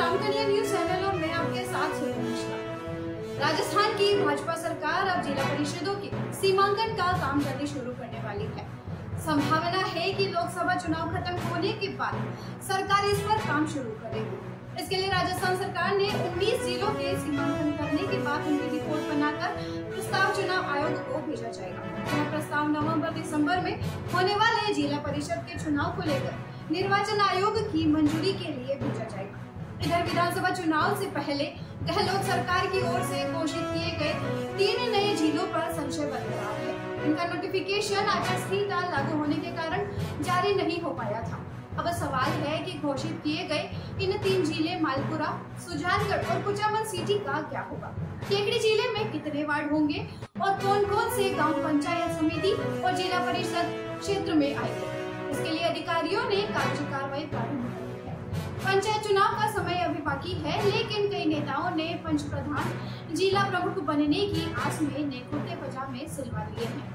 रामकनिया news channel और मैं आपके साथ हूं। राजस्थान की भाजपा सरकार अब जिला परिषदों के सीमांकन का काम जल्दी शुरू करने वाली है। संभावना है कि लोकसभा चुनाव खत्म होने के बाद सरकार इस पर काम शुरू करेगी। इसके लिए राजस्थान सरकार ने 19 जिलों के सीमांकन करने के बाद उनकी रिपोर्ट बनाकर प्रस्ताव चुनाव आयोग को भेजा जाएगा। यह प्रस्ताव नवंबर-दिसंबर में होने वाले जिला परिषद के चुनाव को लेकर निर्वाचन आयोग की मंजूरी के लिए भेजा जाएगा। इधर विधानसभा चुनाव से पहले गहलोत सरकार की ओर से घोषित किए गए 3 नए जिलों पर संशय बरकरार है। इनका नोटिफिकेशन आचार संहिता लागू होने के कारण जारी नहीं हो पाया था। अब सवाल है कि घोषित किए गए इन 3 जिले मालपुरा, सुजानगढ़ और कुचामन सिटी का क्या होगा। केकड़ी जिले में कितने वार्ड होंगे और कौन कौन से गांव पंचायत समिति और जिला परिषद क्षेत्र में आएंगे। इसके लिए अधिकारियों ने कार्रवाई प्रारंभ कर दी है। पंचायत चुनाव का समय अभी बाकी है, लेकिन कई नेताओं ने पंच प्रधान जिला प्रमुख बनने की आस में नए कुर्ते पजामे सिलवा लिए हैं।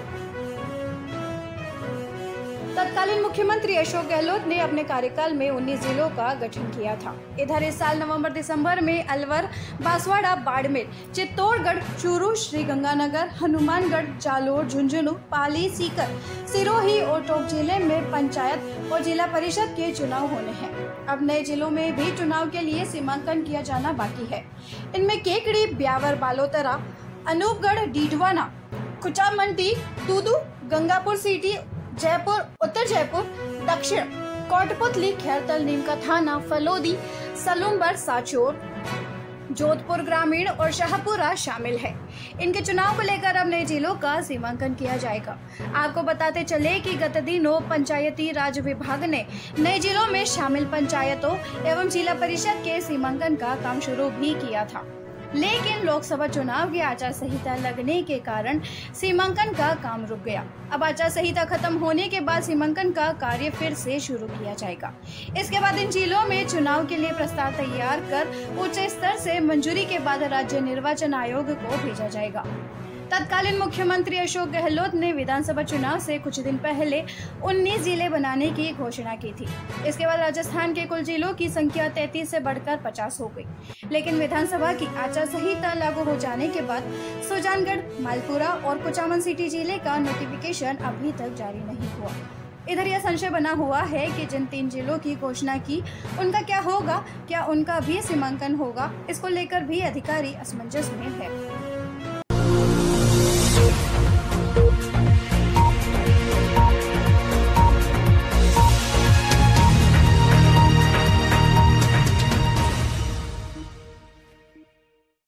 तत्कालीन मुख्यमंत्री अशोक गहलोत ने अपने कार्यकाल में 19 जिलों का गठन किया था। इधर इस साल नवंबर-दिसंबर में अलवर, बांसवाड़ा, बाड़मेर, चित्तौड़गढ़, चूरू, श्रीगंगानगर, हनुमानगढ़, जालोर, झुंझुनू, पाली, सीकर, सिरोही और टोंक जिले में पंचायत और जिला परिषद के चुनाव होने हैं। अब नए जिलों में भी चुनाव के लिए सीमांकन किया जाना बाकी है। इनमें केकड़ी, ब्यावर, बालोतरा, अनूपगढ़, डीडवाना, कुचामंडी, दूदू, गंगापुर सिटी, जयपुर, उत्तर जयपुर, दक्षिण कोटपुतली, खैरतल, नीमका थाना, फलोदी, सलूमबर, साचोर, जोधपुर ग्रामीण और शाहपुरा शामिल है। इनके चुनाव को लेकर अब नए जिलों का सीमांकन किया जाएगा। आपको बताते चले कि गत दिनों पंचायती राज विभाग ने नए जिलों में शामिल पंचायतों एवं जिला परिषद के सीमांकन का काम शुरू भी किया था, लेकिन लोकसभा चुनाव की आचार संहिता लगने के कारण सीमांकन का काम रुक गया। अब आचार संहिता खत्म होने के बाद सीमांकन का कार्य फिर से शुरू किया जाएगा। इसके बाद इन जिलों में चुनाव के लिए प्रस्ताव तैयार कर उच्च स्तर से मंजूरी के बाद राज्य निर्वाचन आयोग को भेजा जाएगा। तत्कालीन मुख्यमंत्री अशोक गहलोत ने विधानसभा चुनाव से कुछ दिन पहले 19 जिले बनाने की घोषणा की थी। इसके बाद राजस्थान के कुल जिलों की संख्या 33 से बढ़कर 50 हो गई, लेकिन विधानसभा की आचार संहिता लागू हो जाने के बाद सुजानगढ़, मालपुरा और कुचामन सिटी जिले का नोटिफिकेशन अभी तक जारी नहीं हुआ। इधर यह संशय बना हुआ है कि जिन 3 जिलों की घोषणा की उनका क्या होगा, क्या उनका भी सीमांकन होगा। इसको लेकर भी अधिकारी असमंजस में है।